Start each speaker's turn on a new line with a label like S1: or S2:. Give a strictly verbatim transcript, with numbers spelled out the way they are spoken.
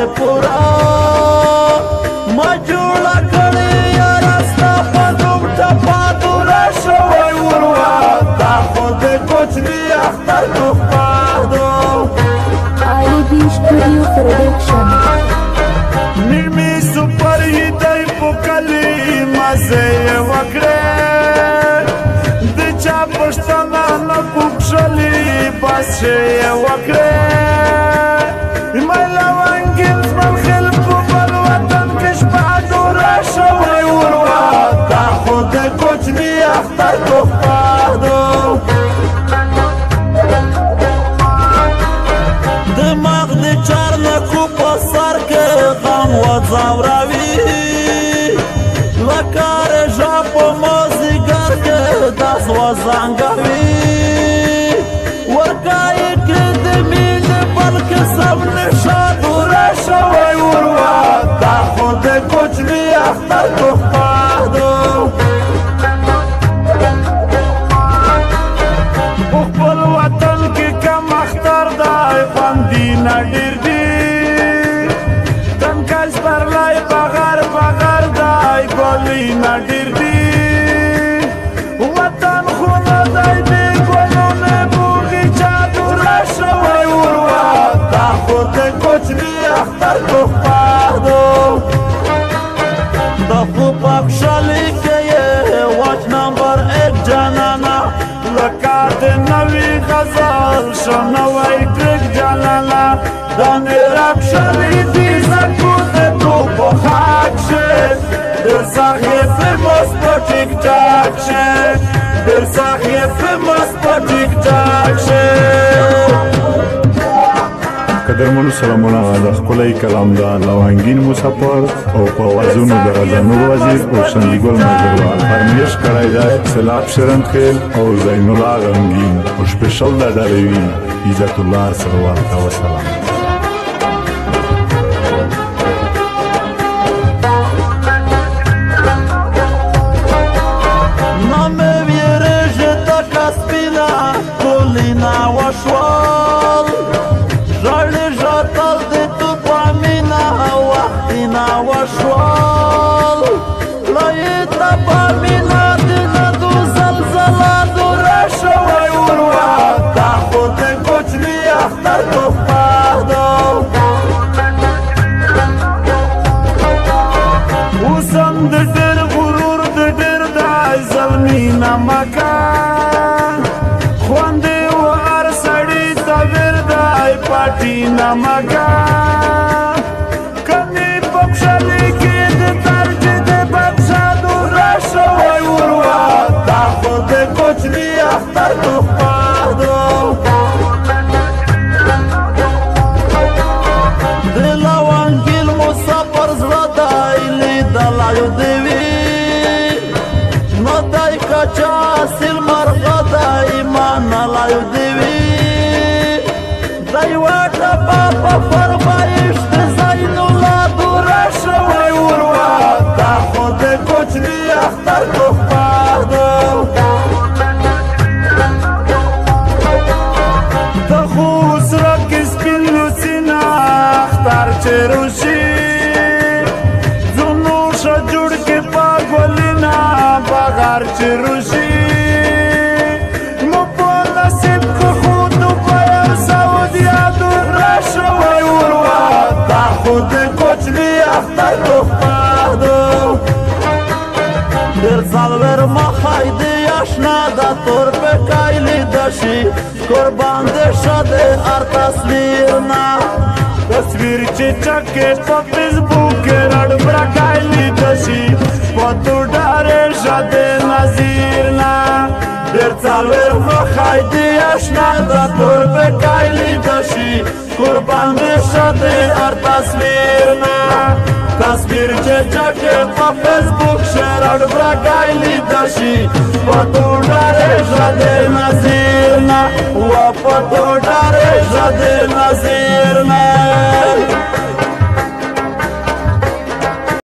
S1: پورا ما جوړه کړې یاره ستا په نوم ټپه دوره شوی وروا دا خو د کوچني اختر تحفه
S2: آئی بی Studio Production.
S1: نیمې سپر هیدی په کلي مزې یې وکړې د چا پښتنه نه پوښلي بس یې وکړې مې لونګین زمن خل په بل وطن کې شپه دوره شوی وروا دا خو د کوچني اختر تحفه دماغ د چارنکو په سر کې غم وځوروي لکه رژه په مازدیګر کې داس وزنګوي ورکایې کړې د مینې بلکې سم نشه دوره شوی وروا دا خو د کوچني اختر تحفه په خپل وطن کې کم اختر دی خوندینه ډېر دي تنکاس پرلی بغر بغر دی ګلینه ډېر دي وطن خو نه دی بې ګلونه بوغیچه دوره شوی وروا دا خو د کوچني اختر تحفه د خوب بخښلي کې یې واچ نمبر ایک جانانه لکه د نوي غزل شو نوی ټریک جانانه دانې راکښلي دي زکو د توپو خاک شي ډېر ساخې فیمس په ټیک ټاک شي ډېر ساخې فیمس په ټیک ټاک شي
S3: قدرمنو سلامونه د ښکلی کلامدار لونګین مسافر او په اوازونو د رضا نور وزیر او شندګل مزروال فرمیش کړی دی سلاب شرنخیل او زین الله غمګین او سپیشل د ډالوي عزت الله سروال ته وسلام
S1: نه مې ویرېږي تکه سپینه ټولینه وشول ژړې ژړتل د توپه مینه وختینه وشول لویې تپه مینه د ندو زلزله دوره شوی وروا دا خو د کوچني اختر تحفه اوس هم د ډېر غرور د ډېر دی زلمینه مکه خوندې و هر سړي صبر دی پټي نمکه کمې په پښلې کې د ترجې د بادشاه دوره شوی وروا دا خو د کوچني اختر تحفه د لونګین مسافر زړه دی لیدلی دې وي نو دی که چا اصیل مرغه دی منلی دې وي دی وټپه په فرمایش د زین الله دوره شوی وروا دا خو د کوچني اختر تحفه د خو سره کې سپین لوسینه اختر چې روشي ځونو ښه جوړ کې په ګلینه بغار چې روشي اختر تحفه ډېر څلور مخی دی اشنا د تور پکای لیده شي قربان دې شه د هر تصویر نه تصویر چې چکې په فیسبوک کې رډبرکای لیده شي په تو ډارې شه د نظیر نه ډېر څلور مخی دی اشنا د تور پکای لیده شي قربان دې شه د هر تصویر نه تصویر چې چکې په فیسبوک شیر اډبرکای لیده شي په تو ډارې شه د نظیر نه و په تو ډارې شه د نظیر نه